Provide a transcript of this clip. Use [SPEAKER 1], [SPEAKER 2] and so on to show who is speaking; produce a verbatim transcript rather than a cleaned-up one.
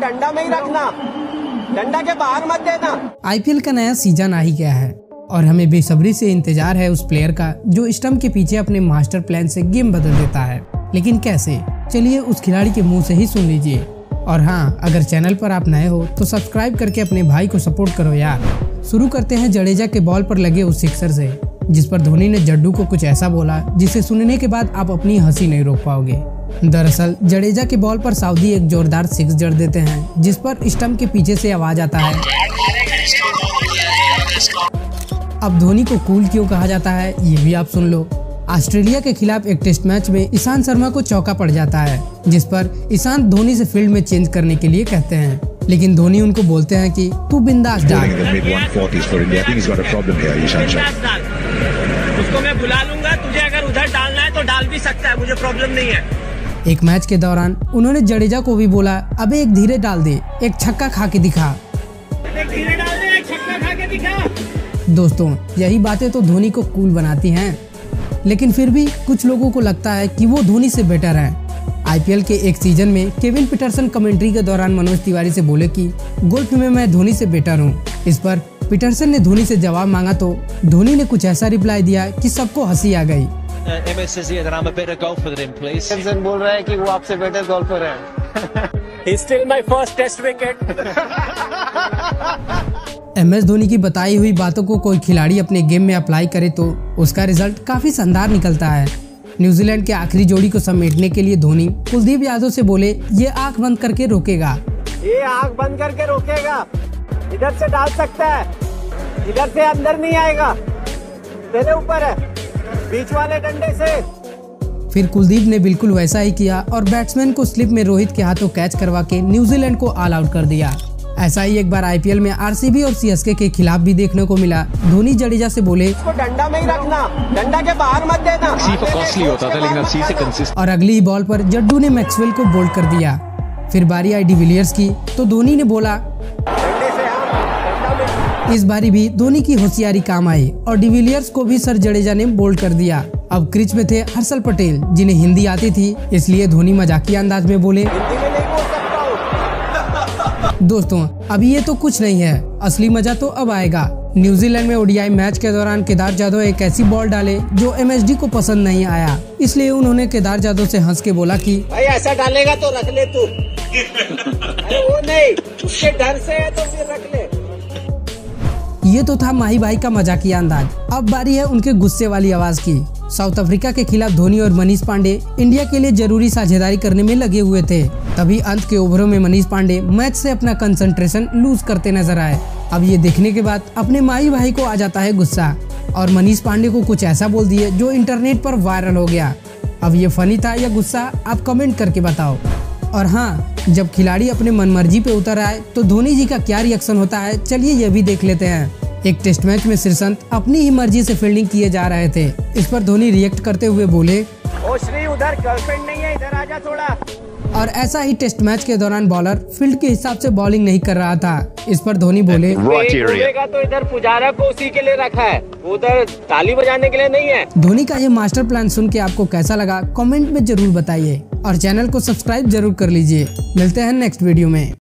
[SPEAKER 1] डंडा में ही रखना, डंडा के बाहर मत देना।
[SPEAKER 2] आईपीएल का नया सीजन आ ही गया है और हमें बेसब्री से इंतजार है उस प्लेयर का जो स्टंप के पीछे अपने मास्टर प्लान से गेम बदल देता है। लेकिन कैसे, चलिए उस खिलाड़ी के मुंह से ही सुन लीजिए। और हाँ, अगर चैनल पर आप नए हो तो सब्सक्राइब करके अपने भाई को सपोर्ट करो यार। शुरू करते हैं जडेजा के बॉल पर लगे उस सिक्सर से, जिस पर धोनी ने जड्डू को कुछ ऐसा बोला जिसे सुनने के बाद आप अपनी हंसी नहीं रोक पाओगे। दरअसल जडेजा के बॉल पर साउदी एक जोरदार सिक्स जड़ देते हैं, जिस पर स्टंप के पीछे से आवाज आता है। अब धोनी को कूल क्यों कहा जाता है ये भी आप सुन लो। ऑस्ट्रेलिया के खिलाफ एक टेस्ट मैच में ईशांत शर्मा को चौका पड़ जाता है, जिस पर ईशांत धोनी से फील्ड में चेंज करने के लिए कहते हैं, लेकिन धोनी उनको बोलते हैं कि तू बिंदास डाल।
[SPEAKER 1] उसको मैं बुला लूंगा, तुझे अगर उधर डालना है तो डाल भी सकता है, मुझे प्रॉब्लम नहीं है।
[SPEAKER 2] एक मैच के दौरान उन्होंने जडेजा को भी बोला, अबे एक धीरे डाल दे, एक छक्का खा के दिखा।
[SPEAKER 1] एक धीरे डाल दे, एक छक्का खा के दिखा।
[SPEAKER 2] दोस्तों, यही बातें तो धोनी को कूल बनाती हैं, लेकिन फिर भी कुछ लोगों को लगता है कि वो धोनी से बेटर हैं। आईपीएल के एक सीजन में केविन पीटरसन कमेंट्री के दौरान मनोज तिवारी से बोले कि गोल्फ में मैं धोनी से बेटर हूँ। इस पर पीटरसन ने धोनी से जवाब मांगा तो धोनी ने कुछ ऐसा रिप्लाई दिया कि सबको हंसी आ गई।
[SPEAKER 1] पीटरसन बोल रहा है कि वो आपसे बेटर गोल्फर है। He's still my first test wicket.
[SPEAKER 2] M S Dhoni की बताई हुई बातों को कोई खिलाड़ी अपने गेम में अप्लाई करे तो उसका रिजल्ट काफी शानदार निकलता है। न्यूजीलैंड के आखिरी जोड़ी को समेटने के लिए धोनी कुलदीप यादव से बोले, ये आंख बंद करके रोकेगा,
[SPEAKER 1] ये आंख बंद करके रोकेगा, इधर से डाल सकता है, इधर से अंदर नहीं आएगा, तेरे ऊपर है, बीच वाले डंडे से।
[SPEAKER 2] फिर कुलदीप ने बिल्कुल वैसा ही किया और बैट्समैन को स्लिप में रोहित के हाथों कैच करवा के न्यूजीलैंड को ऑल आउट कर दिया। ऐसा ही एक बार आईपीएल में आरसीबी और सीएसके के खिलाफ भी देखने को मिला। धोनी जडेजा से बोले,
[SPEAKER 1] इसको डंडा में ही रखना, डंडा के बाहर मत देना।
[SPEAKER 3] सी पर कॉस्टली होता था, लेकिन अब सी से कंसिस्टेंट।
[SPEAKER 2] और अगली ही बॉल पर जड्डू ने मैक्सवेल को बोल्ड कर दिया। फिर बारी आई डिविलियर्स की तो धोनी ने बोला, इस बारी भी धोनी की होशियारी काम आई और डिविलियर्स को भी सर जडेजा ने बोल्ड कर दिया। अब क्रिच में थे हर्षल पटेल, जिन्हें हिंदी आती थी, इसलिए धोनी मजाकिया अंदाज में बोले, दोस्तों अभी ये तो कुछ नहीं है, असली मजा तो अब आएगा। न्यूजीलैंड में ओडीआई मैच के दौरान केदार जाधव एक ऐसी बॉल डाले जो एमएसडी को पसंद नहीं आया, इसलिए उन्होंने केदार जाधव से हंस के बोला कि
[SPEAKER 1] भाई ऐसा डालेगा तो रख ले तू। अरे वो नहीं, उसके डर से है तो फिर रख ले।
[SPEAKER 2] ये तो था माही भाई का मजाकिया अंदाज। अब बारी है उनके गुस्से वाली आवाज की। साउथ अफ्रीका के खिलाफ धोनी और मनीष पांडे इंडिया के लिए जरूरी साझेदारी करने में लगे हुए थे। तभी अंत के ओवरों में मनीष पांडे मैच से अपना कंसंट्रेशन लूज करते नजर आए। अब ये देखने के बाद अपने माही भाई को आ जाता है गुस्सा और मनीष पांडे को कुछ ऐसा बोल दिए जो इंटरनेट पर वायरल हो गया। अब ये फनी था या गुस्सा, आप कमेंट करके बताओ। और हाँ, जब खिलाड़ी अपने मनमर्जी पे उतर आए तो धोनी जी का क्या रिएक्शन होता है, चलिए ये भी देख लेते हैं। एक टेस्ट मैच में श्रीसंत अपनी ही मर्जी से फील्डिंग किए जा रहे थे। इस पर धोनी रिएक्ट करते हुए बोले,
[SPEAKER 1] ओ श्री, उधर गर्लफ्रेंड नहीं है, इधर आजा थोड़ा।
[SPEAKER 2] और ऐसा ही टेस्ट मैच के दौरान बॉलर फील्ड के हिसाब से बॉलिंग नहीं कर रहा था। इस पर धोनी बोले,
[SPEAKER 1] तो इधर पुजारा को उसी के लिए रखा है, उधर ताली बजाने के लिए नहीं है।
[SPEAKER 2] धोनी का ये मास्टर प्लान सुन के आपको कैसा लगा कमेंट में जरूर बताइए और चैनल को सब्सक्राइब जरूर कर लीजिए। मिलते हैं नेक्स्ट वीडियो में।